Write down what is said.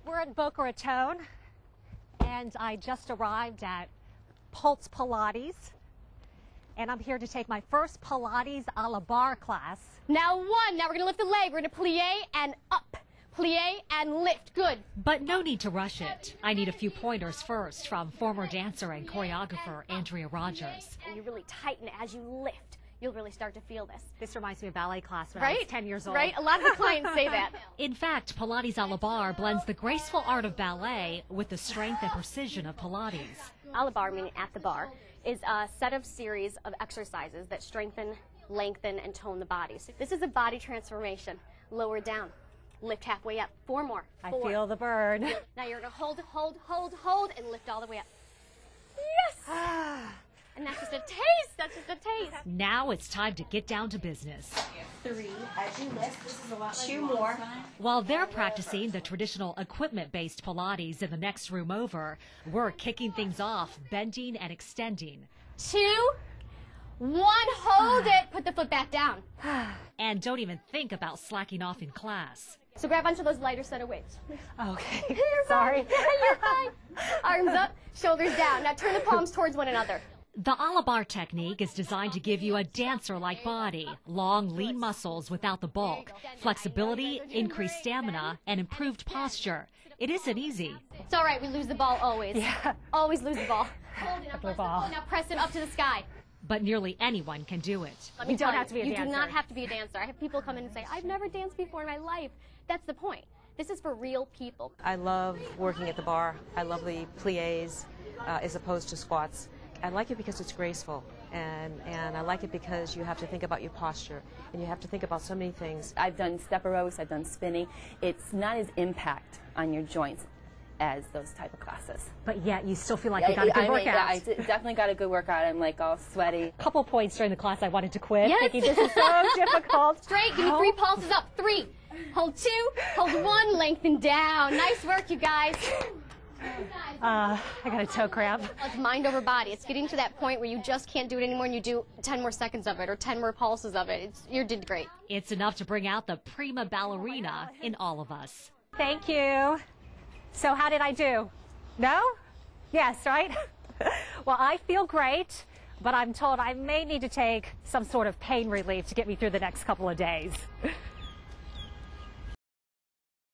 We're at Boca Raton, and I just arrived at Pulse Pilates, and I'm here to take my first Pilates a la barre class. Now we're going to lift the leg. We're going to plie and up, plie and lift. Good. But no need to rush it. I need a few pointers first from former dancer and choreographer Andrea Rogers. And you really tighten as you lift. You'll really start to feel this. This reminds me of ballet class when I was 10 years old. Right? A lot of the clients say that. In fact, Pilates a la barre blends the graceful art of ballet with the strength and precision of Pilates. A la barre, meaning at the bar, is a set of series of exercises that strengthen, lengthen, and tone the body. So this is a body transformation. Lower down. Lift halfway up. 4 more. 4. I feel the burn. Now you're going to hold, and lift all the way up. Yes! And that's just a taste. That's just a taste. Now it's time to get down to business. 3 as you lift. This is a lot. 2 more. While they're practicing the traditional equipment-based Pilates in the next room over, we're kicking things off, bending and extending. 2, 1, hold it. Put the foot back down. And don't even think about slacking off in class. So grab onto those lighter set of weights. Okay. You're Sorry. Fine. You're fine. Arms up, shoulders down. Now turn the palms towards one another. The a la barre technique is designed to give you a dancer-like body, long, lean muscles without the bulk, flexibility, increased stamina, and improved posture. It isn't easy. It's all right. We lose the ball always. Yeah. Always lose the ball. Hold it. The ball. Now press it up to the sky. But nearly anyone can do it. Let me You tell don't have to be a You dancer. do not have to be a dancer. I have people come in and say, I've never danced before in my life. That's the point. This is for real people. I love working at the bar. I love the plies as opposed to squats. I like it because it's graceful, and I like it because you have to think about your posture, and you have to think about so many things. I've done step aerobics, I've done spinning. It's not as impact on your joints as those type of classes. But yet you still feel like you got a good workout. I definitely got a good workout. I'm like all sweaty. Couple points during the class I wanted to quit. Yes. Thinking this is so difficult. Straight. Give me 3 pulses up. 3. Hold 2. Hold 1. Lengthen down. Nice work, you guys. I got a toe cramp. It's mind over body. It's getting to that point where you just can't do it anymore and you do 10 more seconds of it or 10 more pulses of it. You did great. It's enough to bring out the prima ballerina in all of us. Thank you. So how did I do? No? Yes, right? Well, I feel great, but I'm told I may need to take some sort of pain relief to get me through the next couple of days.